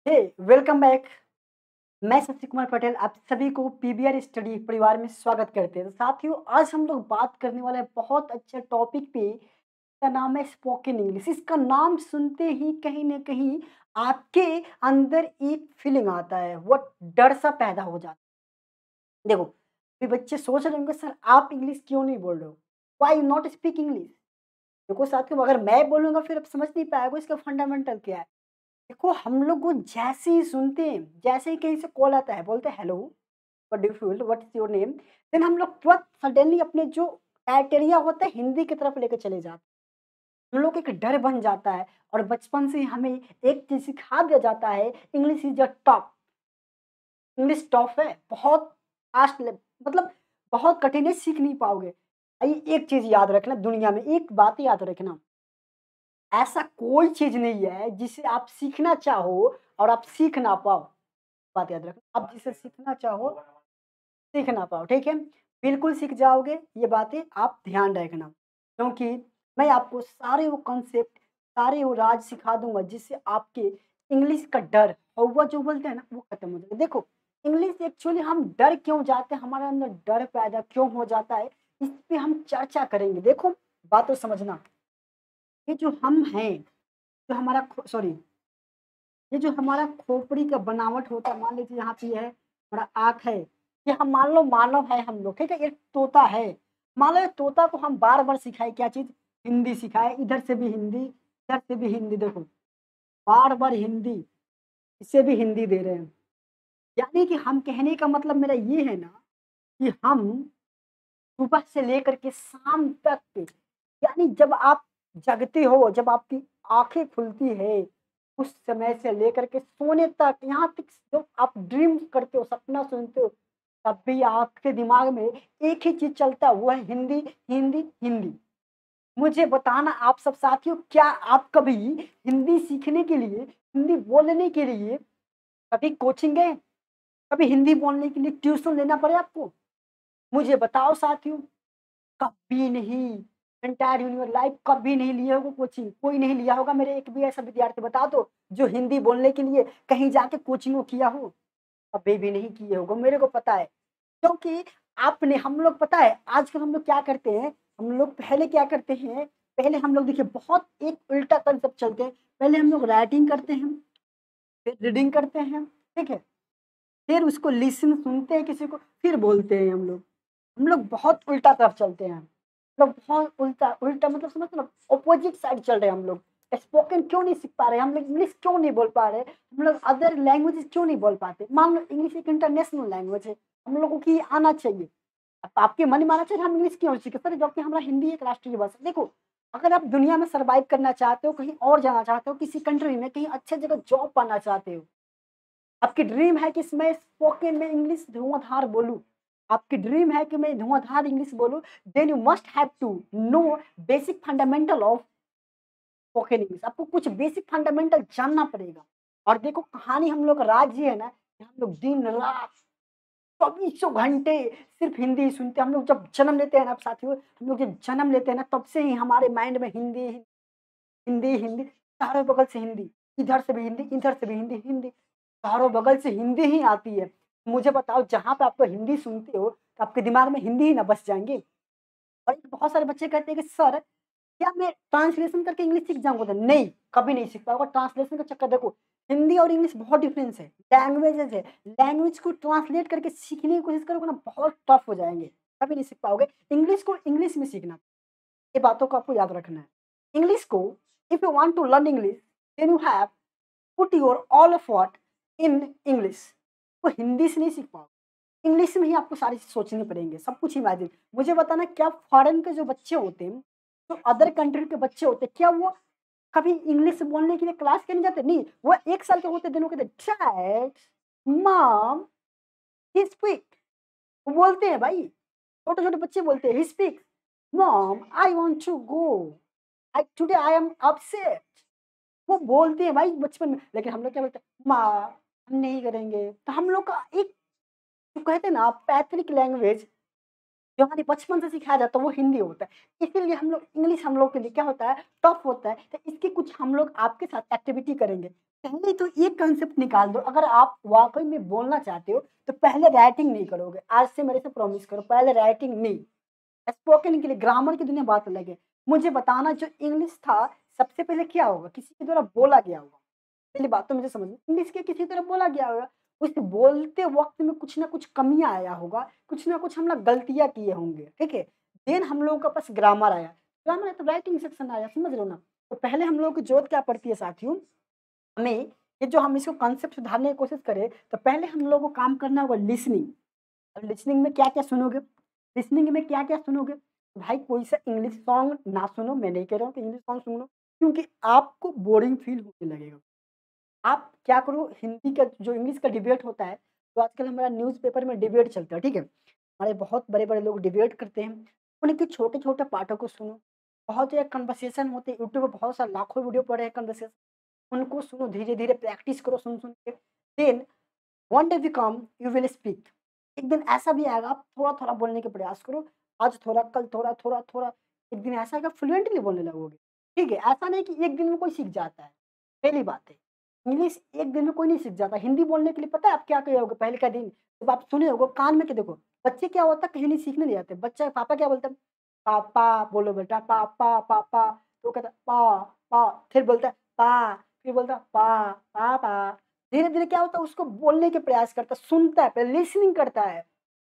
हे welcome back. मैं शशि कुमार पटेल आप सभी को पीबीआर स्टडी परिवार में स्वागत करते हैं। तो साथियों, आज हम लोग बात करने वाले हैं बहुत अच्छे टॉपिक पे। इसका नाम है स्पोकन इंग्लिश। इसका नाम सुनते ही कहीं ना कहीं आपके अंदर एक फीलिंग आता है, वो डर सा पैदा हो जाता है। देखो, अभी बच्चे सोच रहे होंगे सर आप इंग्लिश क्यों नहीं बोल रहे हो, why you not speak English. देखो साथियों, अगर मैं बोलूंगा फिर आप समझ नहीं पाएगा इसका फंडामेंटल क्या है। देखो, हम लोग को जैसे ही सुनते हैं, जैसे ही कहीं से कॉल आता है, बोलते हैं hello, what do you feel, what is your name, then हम लोग तुरंत सडनली अपने जो क्राइटेरिया होता है हिंदी की तरफ लेकर चले जाते हैं। हम लोग एक डर बन जाता है और बचपन से ही हमें एक चीज सिखा दिया जाता है, English is a top. English top है, बहुत फास्ट, मतलब बहुत कठिन है, सीख नहीं पाओगे। आइए, एक चीज याद रखना, दुनिया में एक बात याद रखना, ऐसा कोई चीज नहीं है जिसे आप सीखना चाहो और आप सीख ना पाओ। बात याद रखना, आप जिसे सीखना चाहो सीख ना पाओ, ठीक है? बिल्कुल सीख जाओगे, ये बातें आप ध्यान रखना, क्योंकि मैं आपको सारे वो कॉन्सेप्ट, सारे वो राज सिखा दूंगा जिससे आपके इंग्लिश का डर हौवा जो बोलते हैं ना, वो खत्म हो जाएगा। देखो, इंग्लिश एक्चुअली हम डर क्यों जाते हैं, हमारे अंदर डर पैदा क्यों हो जाता है, इस पे हम चर्चा करेंगे। देखो, बातों समझना, ये जो हम हैं, जो हमारा सॉरी, ये जो हमारा खोपड़ी का बनावट होता है, मान लीजिए यहाँ पे है हमारा आँख है, ये हम मान लो मानव है हम लोग, ठीक है? एक तोता है, मान लो ये तोता को हम बार बार सिखाए क्या चीज, हिंदी सिखाए, इधर से भी हिंदी, इधर से भी हिंदी। देखो, बार बार हिंदी, इससे भी हिंदी दे रहे हैं। यानी कि हम कहने का मतलब मेरा ये है ना, कि हम सुबह से लेकर के शाम तक के, यानी जब आप जगते हो, जब आपकी आंखें खुलती है, उस समय से लेकर के सोने तक, यहाँ तक जब आप ड्रीम करते हो, सपना सुनते हो, तब भी आपके दिमाग में एक ही चीज चलता है, वो है हिंदी, हिंदी, हिंदी। मुझे बताना आप सब साथियों, क्या आप कभी हिंदी सीखने के लिए, हिंदी बोलने के लिए कभी कोचिंग गए, कभी हिंदी बोलने के लिए ट्यूशन लेना पड़े आपको? मुझे बताओ साथियों, कभी नहीं। एंटायर इन योर लाइफ कभी नहीं लिया होगा कोचिंग, कोई नहीं लिया होगा। मेरे एक भी ऐसा विद्यार्थी बता दो जो हिंदी बोलने के लिए कहीं जाके कोचिंग किया हो, कभी भी नहीं किए होगा, मेरे को पता है। क्योंकि आपने, हम लोग पता है आजकल हम लोग क्या करते हैं, हम लोग पहले क्या करते हैं, पहले हम लोग देखिए बहुत एक उल्टा कंसेप्ट चलते हैं। पहले हम लोग राइटिंग करते हैं, फिर रीडिंग करते हैं, ठीक है? फिर उसको लिसन सुनते हैं किसी को, फिर बोलते हैं हम लोग। हम लोग बहुत उल्टा तरफ चलते हैं, मतलब बहुत उल्टा उल्टा, मतलब समझ लो ऑपोजिट साइड चल रहे हैं हम लोग। स्पोकन क्यों नहीं सीख पा रहे हम लोग, इंग्लिश क्यों नहीं बोल पा रहे हम लोग, अदर लैंग्वेजेस क्यों नहीं बोल पाते? मान लो इंग्लिश एक इंटरनेशनल लैंग्वेज है, हम लोगों की आना चाहिए। अब आपके मन में माना चाहिए हम इंग्लिश क्यों सीखे सर, जबकि हमारा हिंदी एक राष्ट्रीय भाषा। देखो, अगर आप दुनिया में सर्वाइव करना चाहते हो, कहीं और जाना चाहते हो, किसी कंट्री में कहीं अच्छे जगह जॉब पाना चाहते हो, आपकी ड्रीम है कि मैं स्पोकन में इंग्लिश धुआंधार बोलूं, आपकी ड्रीम है कि मैं धुआंधार इंग्लिश बोलूं, then you must have to know basic fundamental of spoken English. आपको कुछ बेसिक फंडामेंटल जानना पड़ेगा। और देखो, कहानी हम लोग का राज ये है ना, कि हम लोग दिन रात 24 घंटे सिर्फ हिंदी ही सुनते हैं। हम लोग जब जन्म लेते हैं ना साथियों, हम लोग जब जन्म लेते हैं ना, तब से ही हमारे माइंड में हिंदी, हिंदी, हिंदी, चारों बगल से हिंदी, इधर से भी हिंदी, इधर से भी हिंदी, हिंदी, चारों बगल से हिंदी ही आती है। मुझे बताओ, जहाँ पे आपको हिंदी सुनते हो, तो आपके दिमाग में हिंदी ही ना बस जाएँगे। और बहुत सारे बच्चे कहते हैं कि सर, क्या मैं ट्रांसलेशन करके इंग्लिश सीख जाऊँगा? तो नहीं, कभी नहीं सीख पाओगे। ट्रांसलेशन का चक्कर देखो, हिंदी और इंग्लिश बहुत डिफरेंस है, लैंग्वेजेज़ है। लैंग्वेज को ट्रांसलेट करके सीखने की कोशिश करोगे ना, बहुत टफ हो जाएँगे, कभी नहीं सीख पाओगे। इंग्लिश को इंग्लिश में सीखना, ये बातों को आपको याद रखना है। इंग्लिश को, if you want to learn English, then you have put your all effort in English. वो हिंदी से नहीं सीख पाओगे, इंग्लिश में ही आपको सारी चीज़ सोचनी पड़ेंगे, सब कुछ इमेजिन। मुझे बताना, क्या फॉरेन के जो बच्चे होते हैं, जो अदर कंट्री के बच्चे होते हैं, क्या वो कभी इंग्लिश बोलने के लिए क्लास के नहीं जाते? नहीं, वो 1 साल के होते दिन वो कहते डैड, मॉम, ही स्पीक, वो बोलते हैं भाई, छोटे-छोटे बच्चे बोलते हैं, he speak, mom I want to go, I today I am upset. वो बोलते हैं भाई बचपन में, लेकिन हम लोग क्या बोलते हैं, माँ हम नहीं करेंगे। तो हम लोग का एक, जो कहते हैं ना पैतृक लैंग्वेज, जो हमारे बचपन से सिखाया जाता है, वो हिंदी होता है। इसीलिए हम लोग इंग्लिश, हम लोग के लिए क्या होता है, टफ होता है। तो इसकी कुछ हम लोग आपके साथ एक्टिविटी करेंगे। पहले तो ये कंसेप्ट निकाल दो, अगर आप वाक़ई में बोलना चाहते हो, तो पहले राइटिंग नहीं करोगे। आज से मेरे से प्रॉमिस करो, पहले राइटिंग नहीं। स्पोकन के लिए ग्रामर की दुनिया बात अलग है। मुझे बताना जो इंग्लिश था, सबसे पहले क्या होगा? किसी के द्वारा बोला गया होगा। पहली बात तो मुझे समझ में इंग्लिश के किसी तरह बोला गया होगा। उस बोलते वक़्त में कुछ न कुछ कमियाँ आया होगा, कुछ न कुछ हम लोग गलतियाँ किए होंगे, ठीक है? देन हम लोगों के पास ग्रामर आया। ग्रामर है तो राइटिंग सेक्शन आया, समझ रहे हो ना? तो पहले हम लोगों की ज़रूरत क्या पड़ती है साथियों, हमें ये जो हम इसको कॉन्सेप्ट सुधारने की कोशिश करें, तो पहले हम लोगों को काम करना होगा लिसनिंग। अब लिसनिंग में क्या-क्या सुनोगे? लिसनिंग में क्या-क्या सुनोगे? भाई कोई सा इंग्लिश सॉन्ग ना सुनो, मैं नहीं कह रहा हूँ कि इंग्लिश सॉन्ग सुनो, क्योंकि आपको बोरिंग फ़ील होने लगेगा। आप क्या करो, हिंदी का जो इंग्लिश का डिबेट होता है, तो आजकल हमारा न्यूज़पेपर में डिबेट चलता है, ठीक है? हमारे बहुत बड़े-बड़े लोग डिबेट करते हैं, उनके छोटे-छोटे पार्टों को सुनो। बहुत एक कन्वर्सेशन होते हैं, यूट्यूब पे बहुत सारे लाखों वीडियो पड़े हैं कन्वर्सेशन, उनको सुनो, धीरे-धीरे प्रैक्टिस करो सुन-सुन के। Then one day will come you will speak. एक दिन ऐसा भी आएगा, आप थोड़ा-थोड़ा बोलने का प्रयास करो। आज थोड़ा, कल थोड़ा, थोड़ा-थोड़ा, एक दिन ऐसा आएगा फ्लुएंटली बोलने लगोगे। ठीक है? ऐसा नहीं कि एक दिन में कोई सीख जाता है, पहली बात है। इंग्लिश एक दिन में कोई नहीं सीख जाता। हिंदी बोलने के लिए पता है आप क्या किए होगे पहले का दिन? जब आप सुने होगे कान में के देखो, बच्चे क्या होता है कहीं नहीं सीखने नहीं जाते। बच्चा पापा क्या बोलता है? पापा बोलो बेटा, पापा, पापा। तो वो कहता है पा, पा, फिर बोलता है पा, फिर बोलता है पा, पापा। धीरे-धीरे क्या होता है उसको बोलने के प्रयास करता है, सुनता है, पहले लिसनिंग करता है।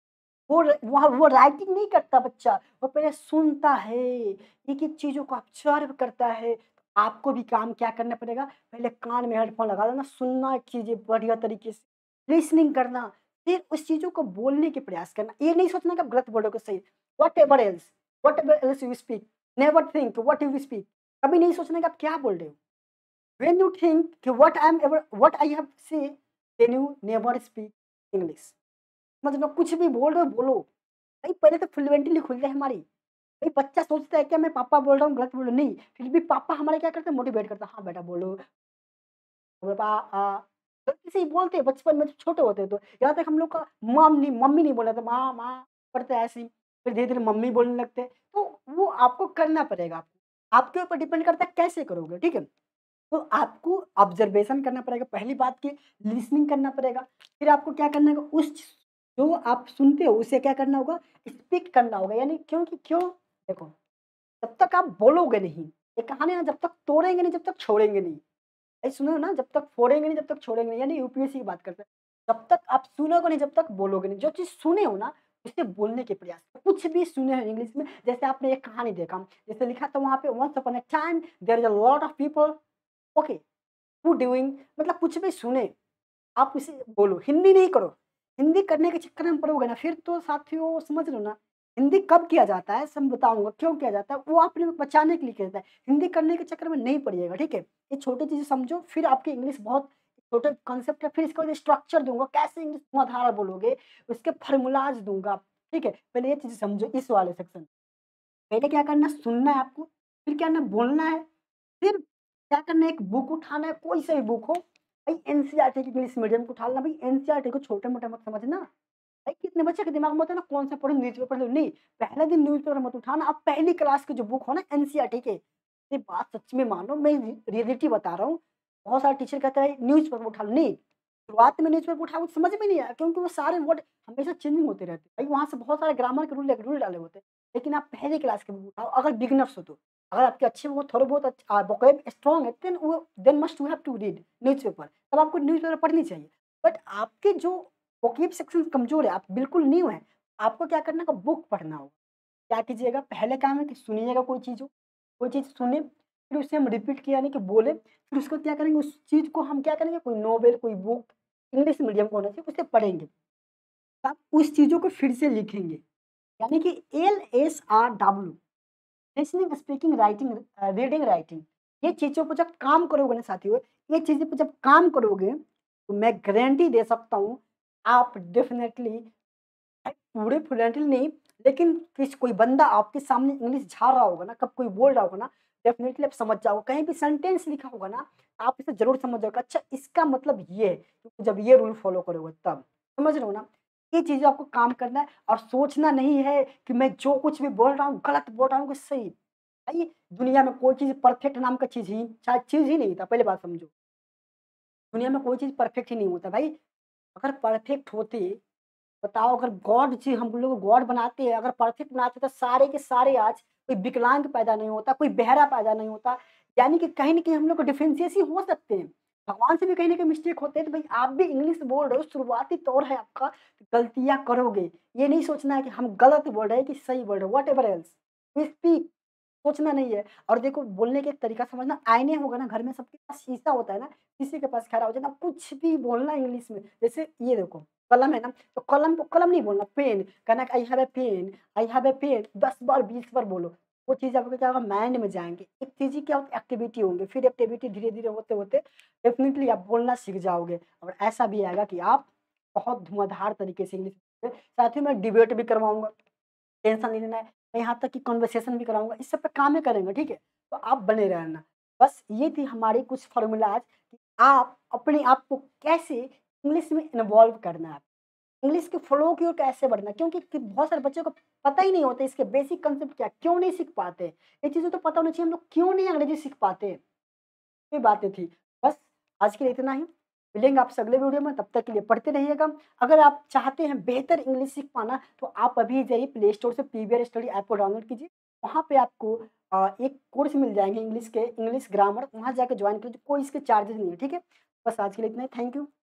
वो राइटिंग नहीं करता बच्चा, वो पहले सुनता है, एक-एक चीज़ों को ऑब्ज़र्व करता है। आपको भी काम क्या करना पड़ेगा, पहले कान में हेडफ़ोन लगा लेना, सुनना चीज़ें बढ़िया तरीके से, लिसनिंग करना, फिर उस चीज़ों को बोलने के प्रयास करना। ये नहीं सोचना कि आप गलत बोलोगे, सही। Whatever else you speak, never think what you speak. कभी नहीं सोचना कि आप क्या बोल रहे हो। व्हेन यू थिंक कि what I have say, then you never speak English. मतलब कुछ भी बोल रहे हो बोलो। भाई पहले तो फ्लुएंटली खुल जाए हमारी। भाई बच्चा सोचता है क्या मैं पापा बोल रहा हूँ, गलत बोल रहा हूँ, नहीं। फिर भी पापा हमारे क्या करते हैं, मोटिवेट करते हैं, हाँ बेटा बोलो, पापा गलती से ही बोलते हैं बचपन में जब छोटे होते हैं तो। यहाँ तक हम लोग का मम्मी नहीं बोला था, माँ, माँ करते हैं ऐसे ही। फिर धीरे-धीरे मम्मी बोलने लगते हैं। तो वो आपको करना पड़ेगा आपको। आपके ऊपर डिपेंड करता है कैसे करोगे, ठीक है? तो आपको ऑब्जर्वेशन करना पड़ेगा, पहली बात की लिसनिंग करना पड़ेगा। फिर आपको क्या करना होगा, उस जो आप सुनते हो उसे क्या करना होगा, स्पीक करना होगा। यानी क्यों? देखो, जब तक आप बोलोगे नहीं, ये कहानी है ना, जब तक तोड़ेंगे नहीं, जब तक छोड़ेंगे नहीं। भाई सुनो ना, जब तक फोड़ेंगे नहीं, जब तक छोड़ेंगे नहीं, यानी यूपीएससी की बात करते हैं। जब तक आप सुनोगे नहीं, जब तक बोलोगे नहीं। जो चीज़ सुने हो ना, उसे बोलने के प्रयास करो। कुछ भी सुने हो इंग्लिश में, जैसे आपने एक कहानी देखा, जैसे लिखा था वहाँ पे, once upon a time there is a lot of people, okay, who doing, मतलब कुछ भी सुने, आप उसे बोलो, हिंदी नहीं करो। हिंदी करने के चक्कर में पड़ोगे ना, फिर तो साथियों समझ लो ना, हिंदी कब किया जाता है, सब बताऊँगा क्यों किया जाता है, वो अपने बचाने के लिए किया जाता है। हिंदी करने के चक्कर में नहीं पड़िएगा, ठीक है? ये छोटी चीज़ें समझो, फिर आपकी इंग्लिश बहुत छोटे कॉन्सेप्ट है, फिर इसके बाद स्ट्रक्चर दूँगा, कैसे इंग्लिश धुआँधार बोलोगे, उसके फ़ॉर्मूलाज़ दूँगा, ठीक है? पहले ये चीज़ें समझो इस वाले सेक्शन। पहले क्या करना है, सुनना है आपको, फिर क्या करना है, बोलना है, फिर क्या करना है, एक बुक उठाना है, कोई सा भी बुक हो। भाई एनसीईआरटी की इंग्लिश मीडियम को उठाना, भाई एनसीईआरटी को छोटे-मोटे मत समझना। भाई कितने बच्चे के दिमाग में होता है ना, कौन सा पढ़ूँ, न्यूज़पेपर पढ़ूँ, नहीं, पहले दिन न्यूज़पेपर मत उठाना, आप पहली क्लास की जो बुक हो ना एनसीईआरटी के, ये बात सच में मानो, मैं रियलिटी बता रहा हूँ। बहुत सारे टीचर कहते हैं न्यूज़पेपर उठा लो, नहीं, शुरुआत में न्यूज़पेपर उठाओ तो समझ में नहीं आया, क्योंकि वो सारे वर्ड हमेशा चेंजिंग होते रहते हैं। भाई वहाँ से बहुत सारे ग्रामर के रूल डाले होते हैं। लेकिन आप पहली क्लास की बुक उठाओ, अगर बिगिनर्स हो तो। अगर आपके अच्छे वो थोड़े बहुत वोकैब स्ट्रॉन्ग है, then must you have to read newspaper, तब आपको न्यूज़पेपर पढ़नी चाहिए। बट आपके जो वोकैब सेक्शन कमज़ोर है, आप बिल्कुल न्यू हैं, आपको क्या करना होगा, बुक पढ़ना होगा। क्या कीजिएगा, पहले काम है कि सुनिएगा कोई चीज़ हो, कोई चीज़ सुने, फिर उसे हम रिपीट किया यानी कि बोले, फिर उसको क्या करेंगे, उस चीज़ को हम क्या करेंगे, कोई नॉवेल, कोई बुक, इंग्लिश मीडियम का होना चाहिए, उसे पढ़ेंगे। आप उस चीज़ों को फिर से लिखेंगे, यानी कि LSRW, listening, speaking, writing, reading, writing. ये चीज़ों पे जब काम करोगे ना साथियों, ये चीज़ों पे जब काम करोगे, तो मैं गारंटी दे सकता हूँ, आप डेफ़िनेटली पूरे फ्लुएंटली नहीं, लेकिन कोई बंदा आपके सामने इंग्लिश झाड़ रहा होगा ना, कब कोई बोल रहा होगा ना, डेफ़िनेटली आप समझ जाओगे। कहीं भी सेंटेंस लिखा होगा ना, आप इसे ज़रूर समझ जाओगे, अच्छा इसका मतलब ये है, क्योंकि जब ये रूल फ़ॉलो करोगे तब। समझ रहे हो ना? ये चीज़ें आपको काम करना है, और सोचना नहीं है कि मैं जो कुछ भी बोल रहा हूँ, गलत बोल रहा हूँ कि सही। भाई दुनिया में कोई चीज़ परफेक्ट नाम का चीज़ ही नहीं था, पहली बात समझो। दुनिया में कोई चीज़ परफेक्ट ही नहीं होता भाई। अगर परफेक्ट होते, बताओ अगर गॉड जी हम लोग गॉड बनाते हैं, अगर परफेक्ट बनाते तो सारे के सारे आज कोई विकलांग पैदा नहीं होता, कोई बहरा पैदा नहीं होता। यानी कि कहीं न कहीं हम लोग को डिफरेंशियस ही हो सकते हैं। भगवान से भी कहीं न कहीं मिस्टेक होते हैं, तो भाई आप भी इंग्लिश बोल रहे हो, शुरुआती दौर है आपका, गलतियाँ करोगे। ये नहीं सोचना है कि हम गलत बोल रहे हैं कि सही बोल रहे हैं, व्हाटएवर एल्स। वी स्पीक, सोचना नहीं है। और देखो बोलने का एक तरीका समझना, आईने होगा ना घर में, सबके पास शीशा होता है ना, किसी के पास खड़ा हो जाना, कुछ भी बोलना इंग्लिश में। जैसे ये देखो कलम है ना, तो कलम को कलम नहीं बोलना, पेन कहना कि I have a pen, I have a pen 10 बार 20 बार बोलो। वो चीज़ आपको क्या होगा, माइंड में जाएँगे। एक चीज़ ही क्या होता है, एक्टिविटी होंगे, फिर एक्टिविटी धीरे-धीरे होते-होते डेफ़िनिटली आप बोलना सीख जाओगे। और ऐसा भी आएगा कि आप बहुत धुआँधार तरीके से इंग्लिश में, साथ ही मैं डिबेट भी करवाऊँगा। टेंशन नहीं लेना है। मैं यहाँ तक कि कन्वर्सेशन भी कराऊँगा, इस सब पे काम ही करेंगे, ठीक है? तो आप बने रहना। बस ये थी हमारी कुछ फ़ॉर्मूलाज़ कि आप अपने आप को कैसे इंग्लिश में इन्वॉल्व करना है। इंग्लिश के फ्लो की ओर कैसे बढ़ना है, क्योंकि बहुत सारे बच्चों को पता ही नहीं होता इसके बेसिक कंसेप्ट क्या है, क्यों नहीं सीख पाते? ये चीज़ें तो पता होनी चाहिए हम लोग क्यों नहीं अंग्रेज़ी सीख पाते? ये बातें थी। बस आज के लिए इतना ही। मिलेंगे आपसे अगले वीडियो में, तब तक के लिए पढ़ते रहिएगा। अगर आप चाहते हैं बेहतर इंग्लिश सीख पाना, तो आप अभी जाइए प्ले स्टोर से पीवीआर स्टडी ऐप को डाउनलोड कीजिए। वहाँ पे आपको एक कोर्स मिल जाएँगे इंग्लिश के, इंग्लिश ग्रामर, वहाँ जाके जॉइन कीजिए, कोई इसके चार्जेज़ नहीं है, ठीक है? बस आज के लिए इतना ही। Thank you.